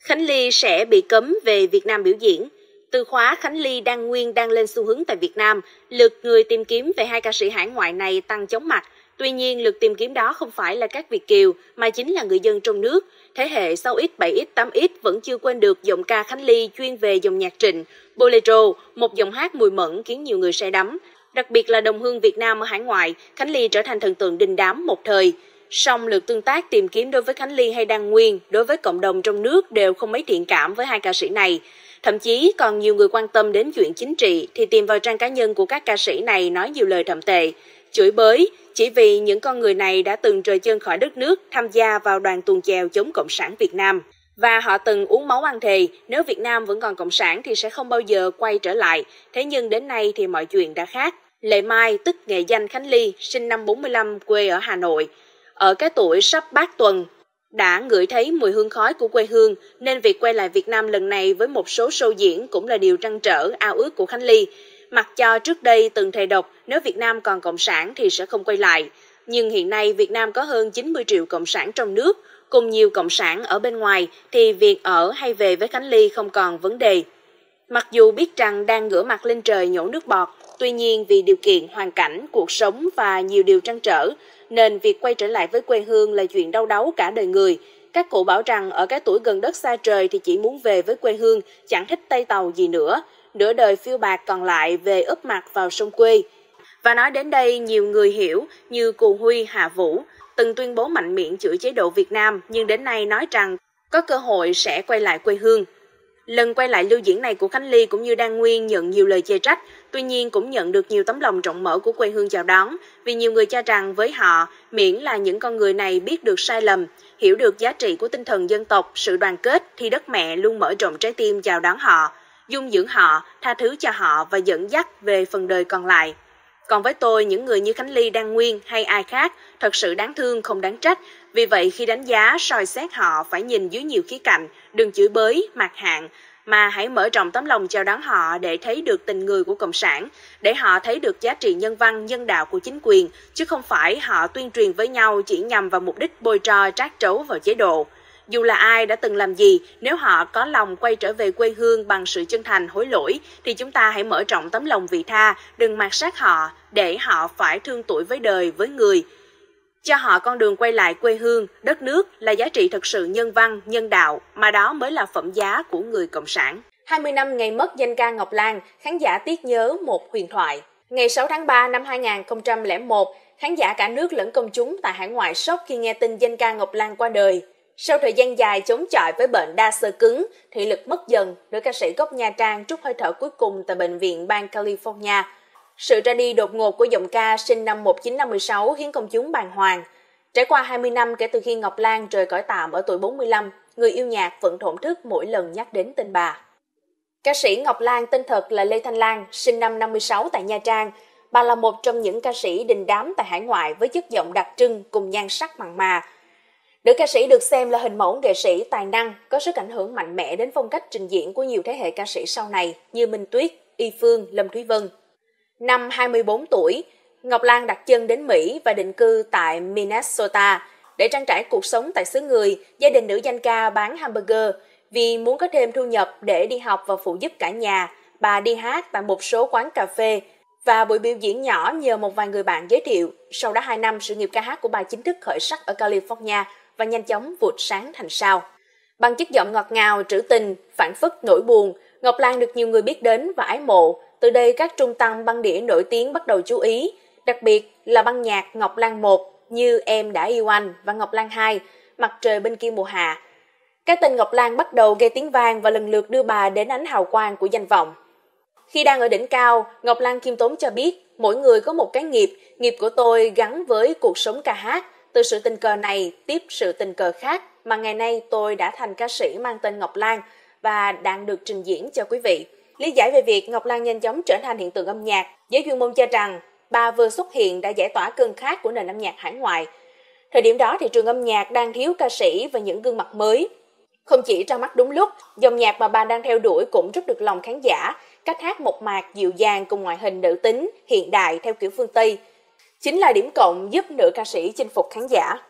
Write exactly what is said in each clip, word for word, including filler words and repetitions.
Khánh Ly sẽ bị cấm về Việt Nam biểu diễn. Từ khóa Khánh Ly Đan Nguyên đang lên xu hướng tại Việt Nam, lượt người tìm kiếm về hai ca sĩ hải ngoại này tăng chóng mặt. Tuy nhiên, lượt tìm kiếm đó không phải là các Việt kiều, mà chính là người dân trong nước. Thế hệ sáu x, bảy x, tám x vẫn chưa quên được giọng ca Khánh Ly chuyên về dòng nhạc trịnh, Bolero, một giọng hát mùi mẫn khiến nhiều người say đắm. Đặc biệt là đồng hương Việt Nam ở hải ngoại, Khánh Ly trở thành thần tượng đình đám một thời. Song lượt tương tác tìm kiếm đối với Khánh Ly hay Đan Nguyên đối với cộng đồng trong nước đều không mấy thiện cảm với hai ca sĩ này. Thậm chí còn nhiều người quan tâm đến chuyện chính trị thì tìm vào trang cá nhân của các ca sĩ này nói nhiều lời thậm tệ, chửi bới chỉ vì những con người này đã từng rời chân khỏi đất nước tham gia vào đoàn tuồng chèo chống Cộng sản Việt Nam. Và họ từng uống máu ăn thề nếu Việt Nam vẫn còn Cộng sản thì sẽ không bao giờ quay trở lại. Thế nhưng đến nay thì mọi chuyện đã khác. Lệ Mai tức nghệ danh Khánh Ly, sinh năm bốn mươi lăm, quê ở Hà Nội. Ở cái tuổi sắp bát tuần, đã ngửi thấy mùi hương khói của quê hương nên việc quay lại Việt Nam lần này với một số show diễn cũng là điều trăn trở ao ước của Khánh Ly. Mặc cho trước đây từng thề độc nếu Việt Nam còn Cộng sản thì sẽ không quay lại. Nhưng hiện nay Việt Nam có hơn chín mươi triệu Cộng sản trong nước, cùng nhiều Cộng sản ở bên ngoài thì việc ở hay về với Khánh Ly không còn vấn đề. Mặc dù biết rằng đang ngửa mặt lên trời nhổ nước bọt, tuy nhiên vì điều kiện, hoàn cảnh, cuộc sống và nhiều điều trăn trở, nên việc quay trở lại với quê hương là chuyện đau đáu cả đời người. Các cụ bảo rằng ở cái tuổi gần đất xa trời thì chỉ muốn về với quê hương, chẳng thích Tây Tàu gì nữa. Nửa đời phiêu bạt còn lại về úp mặt vào sông quê. Và nói đến đây, nhiều người hiểu như Cù Huy, Hạ Vũ, từng tuyên bố mạnh miệng chửi chế độ Việt Nam nhưng đến nay nói rằng có cơ hội sẽ quay lại quê hương. Lần quay lại lưu diễn này của Khánh Ly cũng như Đan Nguyên nhận nhiều lời chê trách, tuy nhiên cũng nhận được nhiều tấm lòng rộng mở của quê hương chào đón, vì nhiều người cho rằng với họ, miễn là những con người này biết được sai lầm, hiểu được giá trị của tinh thần dân tộc, sự đoàn kết thì đất mẹ luôn mở rộng trái tim chào đón họ, dung dưỡng họ, tha thứ cho họ và dẫn dắt về phần đời còn lại. Còn với tôi, những người như Khánh Ly, Đan Nguyên hay ai khác thật sự đáng thương không đáng trách. Vì vậy khi đánh giá, soi xét họ phải nhìn dưới nhiều khía cạnh, đừng chửi bới, mạt hạn, mà hãy mở rộng tấm lòng chào đón họ để thấy được tình người của Cộng sản, để họ thấy được giá trị nhân văn, nhân đạo của chính quyền, chứ không phải họ tuyên truyền với nhau chỉ nhằm vào mục đích bôi tro trát trấu vào chế độ. Dù là ai đã từng làm gì, nếu họ có lòng quay trở về quê hương bằng sự chân thành hối lỗi, thì chúng ta hãy mở rộng tấm lòng vị tha, đừng mạt sát họ, để họ phải thương tuổi với đời, với người. Cho họ con đường quay lại quê hương, đất nước là giá trị thực sự nhân văn, nhân đạo, mà đó mới là phẩm giá của người Cộng sản. hai mươi năm ngày mất danh ca Ngọc Lan, khán giả tiếc nhớ một huyền thoại. Ngày sáu tháng ba năm hai nghìn không trăm lẻ một, khán giả cả nước lẫn công chúng tại hải ngoại sốc khi nghe tin danh ca Ngọc Lan qua đời. Sau thời gian dài chống chọi với bệnh đa xơ cứng, thị lực mất dần, nữ ca sĩ gốc Nha Trang trút hơi thở cuối cùng tại bệnh viện bang California. Sự ra đi đột ngột của giọng ca sinh năm một nghìn chín trăm năm mươi sáu khiến công chúng bàng hoàng. Trải qua hai mươi năm kể từ khi Ngọc Lan rời cõi tạm ở tuổi bốn mươi lăm, người yêu nhạc vẫn thổn thức mỗi lần nhắc đến tên bà. Ca sĩ Ngọc Lan tên thật là Lê Thanh Lan, sinh năm năm mươi sáu tại Nha Trang. Bà là một trong những ca sĩ đình đám tại hải ngoại với chất giọng đặc trưng cùng nhan sắc mặn mà. Nữ ca sĩ được xem là hình mẫu nghệ sĩ tài năng, có sức ảnh hưởng mạnh mẽ đến phong cách trình diễn của nhiều thế hệ ca sĩ sau này như Minh Tuyết, Y Phương, Lâm Thúy Vân. Năm hai mươi bốn tuổi, Ngọc Lan đặt chân đến Mỹ và định cư tại Minnesota. Để trang trải cuộc sống tại xứ người, gia đình nữ danh ca bán hamburger. Vì muốn có thêm thu nhập để đi học và phụ giúp cả nhà, bà đi hát tại một số quán cà phê và buổi biểu diễn nhỏ nhờ một vài người bạn giới thiệu. Sau đó hai năm, sự nghiệp ca hát của bà chính thức khởi sắc ở California và nhanh chóng vụt sáng thành sao. Bằng chất giọng ngọt ngào, trữ tình, phảng phất nỗi buồn, Ngọc Lan được nhiều người biết đến và ái mộ. Từ đây các trung tâm băng đĩa nổi tiếng bắt đầu chú ý, đặc biệt là băng nhạc Ngọc Lan một như Em Đã Yêu Anh và Ngọc Lan hai, Mặt Trời Bên Kia Mùa Hạ. Cái tên Ngọc Lan bắt đầu gây tiếng vang và lần lượt đưa bà đến ánh hào quang của danh vọng. Khi đang ở đỉnh cao, Ngọc Lan khiêm tốn cho biết, mỗi người có một cái nghiệp, nghiệp của tôi gắn với cuộc sống ca hát. Từ sự tình cờ này tiếp sự tình cờ khác mà ngày nay tôi đã thành ca sĩ mang tên Ngọc Lan và đang được trình diễn cho quý vị. Lý giải về việc Ngọc Lan nhanh chóng trở thành hiện tượng âm nhạc, giới chuyên môn cho rằng bà vừa xuất hiện đã giải tỏa cơn khát của nền âm nhạc hải ngoại. Thời điểm đó thị trường âm nhạc đang thiếu ca sĩ và những gương mặt mới. Không chỉ ra mắt đúng lúc, dòng nhạc mà bà đang theo đuổi cũng rất được lòng khán giả, cách hát mộc mạc dịu dàng cùng ngoại hình nữ tính, hiện đại theo kiểu phương Tây. Chính là điểm cộng giúp nữ ca sĩ chinh phục khán giả.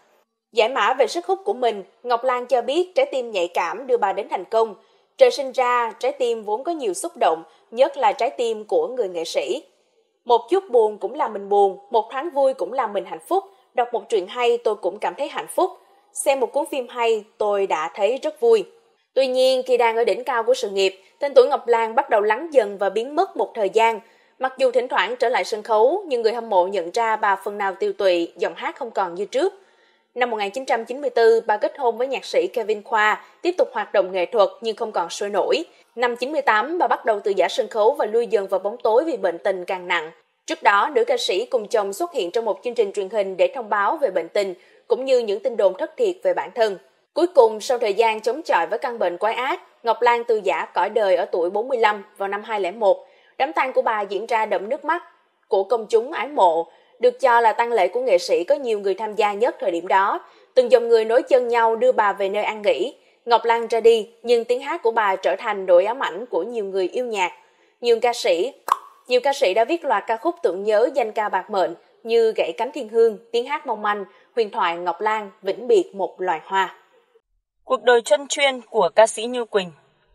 Giải mã về sức hút của mình, Ngọc Lan cho biết trái tim nhạy cảm đưa bà đến thành công. Trời sinh ra, trái tim vốn có nhiều xúc động, nhất là trái tim của người nghệ sĩ. Một chút buồn cũng làm mình buồn, một thoáng vui cũng làm mình hạnh phúc. Đọc một truyện hay tôi cũng cảm thấy hạnh phúc. Xem một cuốn phim hay tôi đã thấy rất vui. Tuy nhiên, khi đang ở đỉnh cao của sự nghiệp, tên tuổi Ngọc Lan bắt đầu lắng dần và biến mất một thời gian. Mặc dù thỉnh thoảng trở lại sân khấu, nhưng người hâm mộ nhận ra bà phần nào tiêu tụy, giọng hát không còn như trước. Năm một nghìn chín trăm chín mươi tư, bà kết hôn với nhạc sĩ Kevin Khoa, tiếp tục hoạt động nghệ thuật nhưng không còn sôi nổi. Năm chín mươi tám, bà bắt đầu từ giã sân khấu và lui dần vào bóng tối vì bệnh tình càng nặng. Trước đó, nữ ca sĩ cùng chồng xuất hiện trong một chương trình truyền hình để thông báo về bệnh tình, cũng như những tin đồn thất thiệt về bản thân. Cuối cùng, sau thời gian chống chọi với căn bệnh quái ác, Ngọc Lan từ giã cõi đời ở tuổi bốn mươi lăm vào năm hai không không một. Đám tang của bà diễn ra đẫm nước mắt của công chúng ái mộ, được cho là tang lễ của nghệ sĩ có nhiều người tham gia nhất thời điểm đó. Từng dòng người nối chân nhau đưa bà về nơi an nghỉ. Ngọc Lan ra đi, nhưng tiếng hát của bà trở thành nỗi ám ảnh của nhiều người yêu nhạc. Nhiều ca sĩ, nhiều ca sĩ đã viết loạt ca khúc tưởng nhớ danh ca bạc mệnh như Gãy cánh thiên hương, Tiếng hát mong manh, Huyền thoại Ngọc Lan, Vĩnh biệt một loài hoa. Cuộc đời chân chuyên của ca sĩ Như Quỳnh.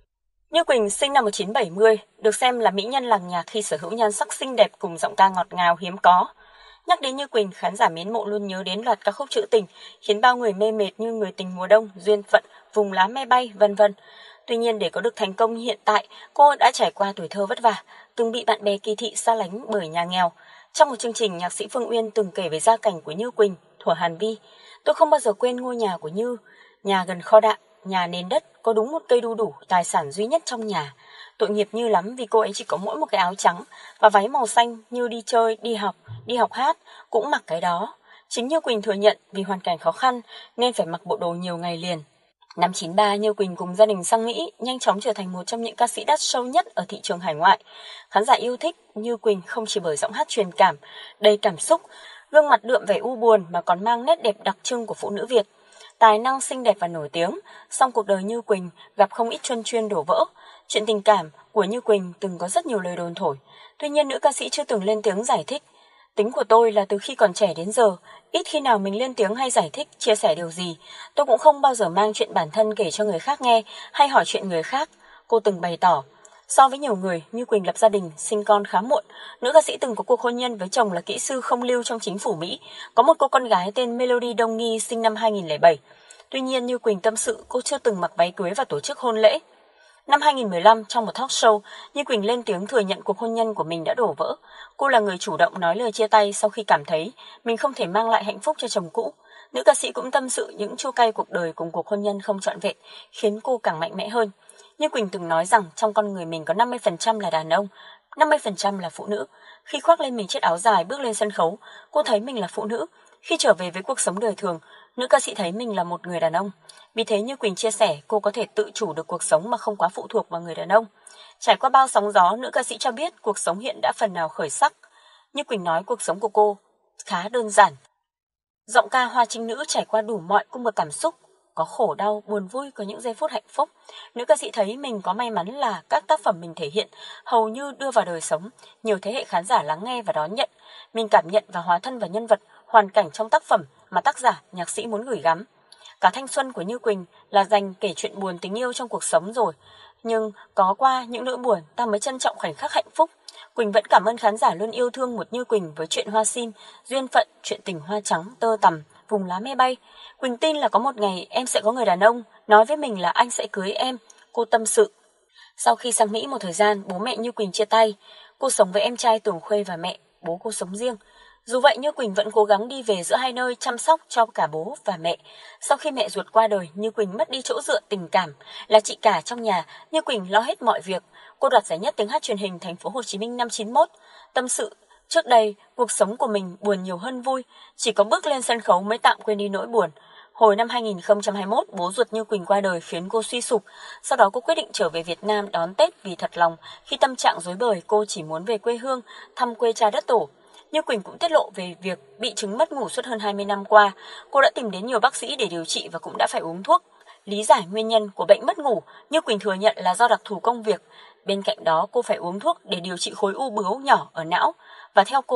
Như Quỳnh sinh năm một nghìn chín trăm bảy mươi, được xem là mỹ nhân làng nhạc khi sở hữu nhan sắc xinh đẹp cùng giọng ca ngọt ngào hiếm có. Nhắc đến Như Quỳnh, khán giả mến mộ luôn nhớ đến loạt ca khúc trữ tình khiến bao người mê mệt như Người tình mùa đông, Duyên phận, Vùng lá me bay, vân vân. Tuy nhiên, để có được thành công như hiện tại, cô đã trải qua tuổi thơ vất vả, từng bị bạn bè kỳ thị xa lánh bởi nhà nghèo. Trong một chương trình, nhạc sĩ Phương Uyên từng kể về gia cảnh của Như Quỳnh, thuở Hàn Vi. Tôi không bao giờ quên ngôi nhà của Như, nhà gần kho đạn, nhà nền đất, có đúng một cây đu đủ, tài sản duy nhất trong nhà. Tội nghiệp Như lắm vì cô ấy chỉ có mỗi một cái áo trắng và váy màu xanh. Như đi chơi, đi học, đi học hát cũng mặc cái đó. Chính Như Quỳnh thừa nhận vì hoàn cảnh khó khăn nên phải mặc bộ đồ nhiều ngày liền. Năm chín ba, Như Quỳnh cùng gia đình sang Mỹ, nhanh chóng trở thành một trong những ca sĩ đắt sâu nhất ở thị trường hải ngoại. Khán giả yêu thích Như Quỳnh không chỉ bởi giọng hát truyền cảm, đầy cảm xúc, gương mặt đượm vẻ u buồn mà còn mang nét đẹp đặc trưng của phụ nữ Việt. Tài năng xinh đẹp và nổi tiếng, song cuộc đời Như Quỳnh gặp không ít truân chuyên đổ vỡ. Chuyện tình cảm của Như Quỳnh từng có rất nhiều lời đồn thổi. Tuy nhiên, nữ ca sĩ chưa từng lên tiếng giải thích. Tính của tôi là từ khi còn trẻ đến giờ, ít khi nào mình lên tiếng hay giải thích, chia sẻ điều gì. Tôi cũng không bao giờ mang chuyện bản thân kể cho người khác nghe hay hỏi chuyện người khác. Cô từng bày tỏ. So với nhiều người, Như Quỳnh lập gia đình, sinh con khá muộn. Nữ ca sĩ từng có cuộc hôn nhân với chồng là kỹ sư không lưu trong chính phủ Mỹ. Có một cô con gái tên Melody Đông Nghi sinh năm hai nghìn không trăm lẻ bảy. Tuy nhiên, Như Quỳnh tâm sự cô chưa từng mặc váy cưới và tổ chức hôn lễ. Năm hai nghìn không trăm mười lăm, trong một talk show, Như Quỳnh lên tiếng thừa nhận cuộc hôn nhân của mình đã đổ vỡ. Cô là người chủ động nói lời chia tay sau khi cảm thấy mình không thể mang lại hạnh phúc cho chồng cũ. Nữ ca sĩ cũng tâm sự những chua cay cuộc đời cùng cuộc hôn nhân không trọn vẹn, khiến cô càng mạnh mẽ hơn. Như Quỳnh từng nói rằng trong con người mình có năm mươi phần trăm là đàn ông, năm mươi phần trăm là phụ nữ. Khi khoác lên mình chiếc áo dài bước lên sân khấu, cô thấy mình là phụ nữ. Khi trở về với cuộc sống đời thường, nữ ca sĩ thấy mình là một người đàn ông. Vì thế Như Quỳnh chia sẻ cô có thể tự chủ được cuộc sống mà không quá phụ thuộc vào người đàn ông. Trải qua bao sóng gió, nữ ca sĩ cho biết cuộc sống hiện đã phần nào khởi sắc. Như Quỳnh nói cuộc sống của cô khá đơn giản. Giọng ca hoa trinh nữ trải qua đủ mọi cung bậc cảm xúc, có khổ đau, buồn vui, có những giây phút hạnh phúc. Nữ ca sĩ thấy mình có may mắn là các tác phẩm mình thể hiện hầu như đưa vào đời sống, nhiều thế hệ khán giả lắng nghe và đón nhận. Mình cảm nhận và hóa thân vào nhân vật, hoàn cảnh trong tác phẩm mà tác giả, nhạc sĩ muốn gửi gắm. Cả thanh xuân của Như Quỳnh là dành kể chuyện buồn tình yêu trong cuộc sống rồi. Nhưng có qua những nỗi buồn ta mới trân trọng khoảnh khắc hạnh phúc. Quỳnh vẫn cảm ơn khán giả luôn yêu thương một Như Quỳnh với chuyện Hoa Sim, Duyên phận, Chuyện tình hoa trắng, Tơ tằm, Vùng lá me bay. Quỳnh tin là có một ngày em sẽ có người đàn ông nói với mình là anh sẽ cưới em, cô tâm sự. Sau khi sang Mỹ một thời gian, bố mẹ Như Quỳnh chia tay. Cô sống với em trai Tường Khuê và mẹ, bố cô sống riêng. Dù vậy, Như Quỳnh vẫn cố gắng đi về giữa hai nơi chăm sóc cho cả bố và mẹ. Sau khi mẹ ruột qua đời, Như Quỳnh mất đi chỗ dựa tình cảm, là chị cả trong nhà. Như Quỳnh lo hết mọi việc. Cô đoạt giải nhất tiếng hát truyền hình Thành phố Hồ Chí Minh năm chín mốt. Tâm sự, trước đây cuộc sống của mình buồn nhiều hơn vui, chỉ có bước lên sân khấu mới tạm quên đi nỗi buồn. Hồi năm hai nghìn không trăm hai mươi mốt, bố ruột Như Quỳnh qua đời khiến cô suy sụp. Sau đó cô quyết định trở về Việt Nam đón Tết vì thật lòng. Khi tâm trạng rối bời, cô chỉ muốn về quê hương, thăm quê cha đất tổ. Như Quỳnh cũng tiết lộ về việc bị chứng mất ngủ suốt hơn hai mươi năm qua. Cô đã tìm đến nhiều bác sĩ để điều trị và cũng đã phải uống thuốc. Lý giải nguyên nhân của bệnh mất ngủ, Như Quỳnh thừa nhận là do đặc thù công việc. Bên cạnh đó, cô phải uống thuốc để điều trị khối u bướu nhỏ ở não. Và theo cô,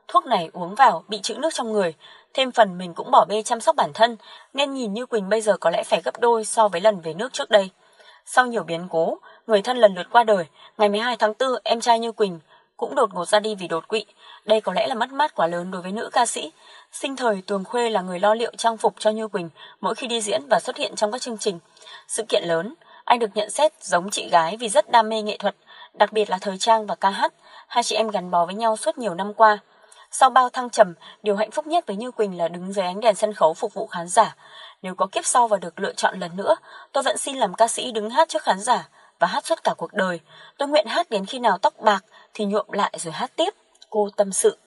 thuốc này uống vào bị trữ nước trong người, thêm phần mình cũng bỏ bê chăm sóc bản thân, nên nhìn Như Quỳnh bây giờ có lẽ phải gấp đôi so với lần về nước trước đây. Sau nhiều biến cố, người thân lần lượt qua đời, ngày mười hai tháng tư, em trai Như Quỳnh cũng đột ngột ra đi vì đột quỵ. Đây có lẽ là mất mát quá lớn đối với nữ ca sĩ. Sinh thời, Tường Khuê là người lo liệu trang phục cho Như Quỳnh mỗi khi đi diễn và xuất hiện trong các chương trình. Sự kiện lớn, anh được nhận xét giống chị gái vì rất đam mê nghệ thuật, đặc biệt là thời trang và ca hát. Hai chị em gắn bó với nhau suốt nhiều năm qua. Sau bao thăng trầm, điều hạnh phúc nhất với Như Quỳnh là đứng dưới ánh đèn sân khấu phục vụ khán giả. Nếu có kiếp sau và được lựa chọn lần nữa, tôi vẫn xin làm ca sĩ đứng hát trước khán giả và hát suốt cả cuộc đời. Tôi nguyện hát đến khi nào tóc bạc thì nhuộm lại rồi hát tiếp, cô tâm sự.